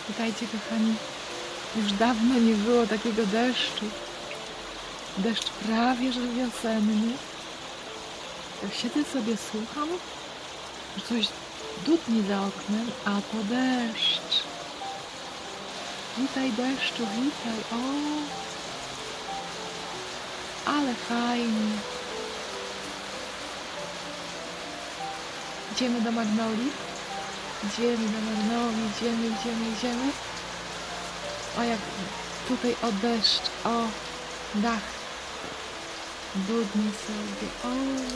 Słuchajcie, kochani, już dawno nie było takiego deszczu. Deszcz prawie że wiosenny. Jak siedzę sobie, słucham, że coś dudni za oknem, a to deszcz. Witaj deszczu, witaj, o! Ale fajnie. Idziemy do Magnolii? Idziemy do Magnolii, idziemy. O, jak tutaj o deszcz, o dach. Dudni sobie, o!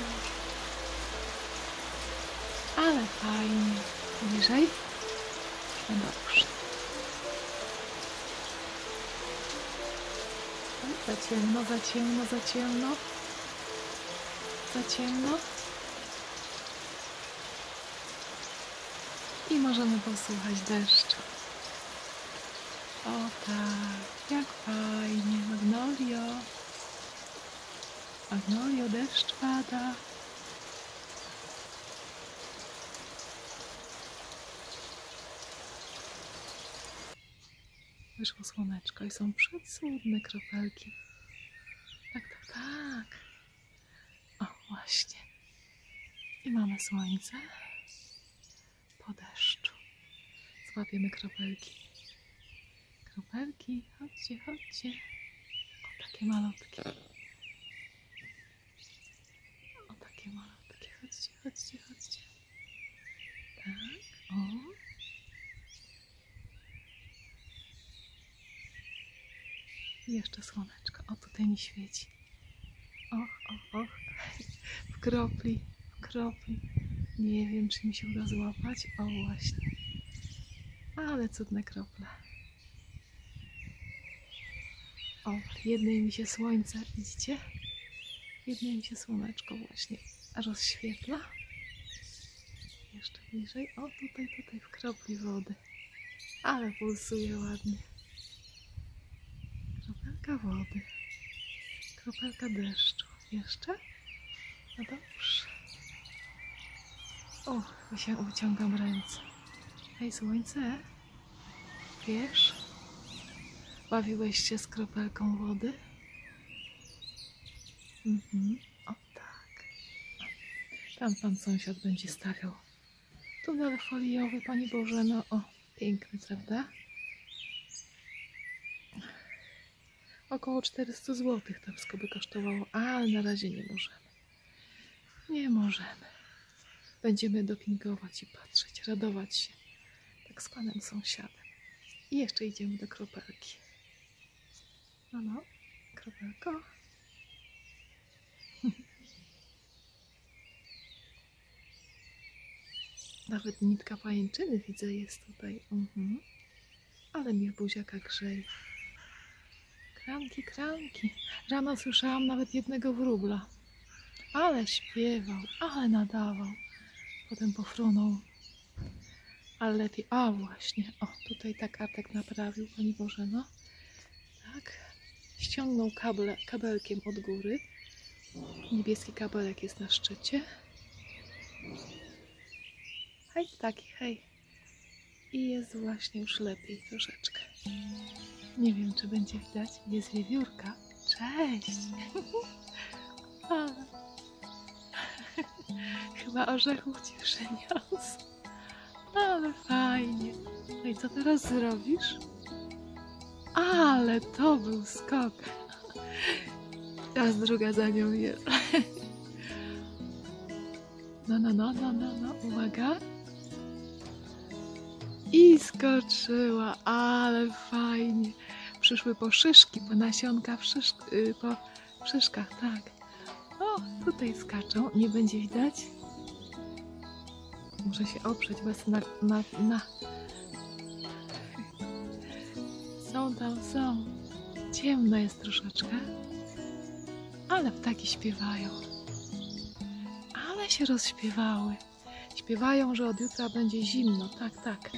Ale fajnie. Bliżej? No dobrze. Za ciemno, za ciemno, za ciemno. Za ciemno. I możemy posłuchać deszczu. O tak, jak fajnie. Magnolio. Magnolio, deszcz pada. Wyszło słoneczko i są przecudne kropelki. Tak, tak, tak. O, właśnie. I mamy słońce po deszczu. Złapiemy kropelki. Kropelki, chodźcie, chodźcie. O, takie malutkie. O, takie malutkie. Chodźcie, chodźcie, chodźcie. Tak, o. I jeszcze słoneczko. O, tutaj mi świeci. Och, och, och. W kropli, w kropli. Nie wiem, czy mi się uda złapać. O, właśnie. Ale cudne krople. O, jednej mi się słońce, widzicie? Jednej mi się słoneczko właśnie rozświetla. Jeszcze bliżej. O, tutaj w kropli wody. Ale pulsuje ładnie. Kropelka wody. Kropelka deszczu. Jeszcze? No dobrze. O, wyciągam ręce. Hej, słońce. Wiesz? Bawiłeś się z kropelką wody? O tak. Tam pan sąsiad będzie stawiał tunel foliowy, Pani Bożeno. O, piękny, prawda? Około 400 zł to wszystko by kosztowało, ale na razie nie możemy. Nie możemy. Będziemy dopingować i patrzeć, radować się. Tak z panem sąsiadem. I jeszcze idziemy do kropelki. No, kropelko. Nawet nitka pajęczyny widzę jest tutaj. Ale mnie buziaka grzeje. Kranki, kranki. Rano słyszałam nawet jednego wróbla. Ale śpiewał, ale nadawał. Potem pofrunął. Ale lepiej. A właśnie. O, tutaj tak Artek naprawił, Pani Bożeno. Tak. Ściągnął kabelkiem od góry. Niebieski kabelek jest na szczycie. Hej, taki, hej. I jest właśnie już lepiej troszeczkę. Nie wiem, czy będzie widać. Jest wiewiórka. Cześć! Chyba orzechów ci przyniósł. Ale fajnie. No i co teraz zrobisz? Ale to był skok. Teraz druga za nią jest. No, uwaga. I skoczyła, ale fajnie. Przyszły po szyszki, po nasionka po szyszkach, tak. O, tutaj skaczą, nie będzie widać. Muszę się oprzeć, bo jest Są tam, są. Ciemno jest troszeczkę. Ale ptaki śpiewają. Ale się rozśpiewały. Śpiewają, że od jutra będzie zimno. Tak, tak.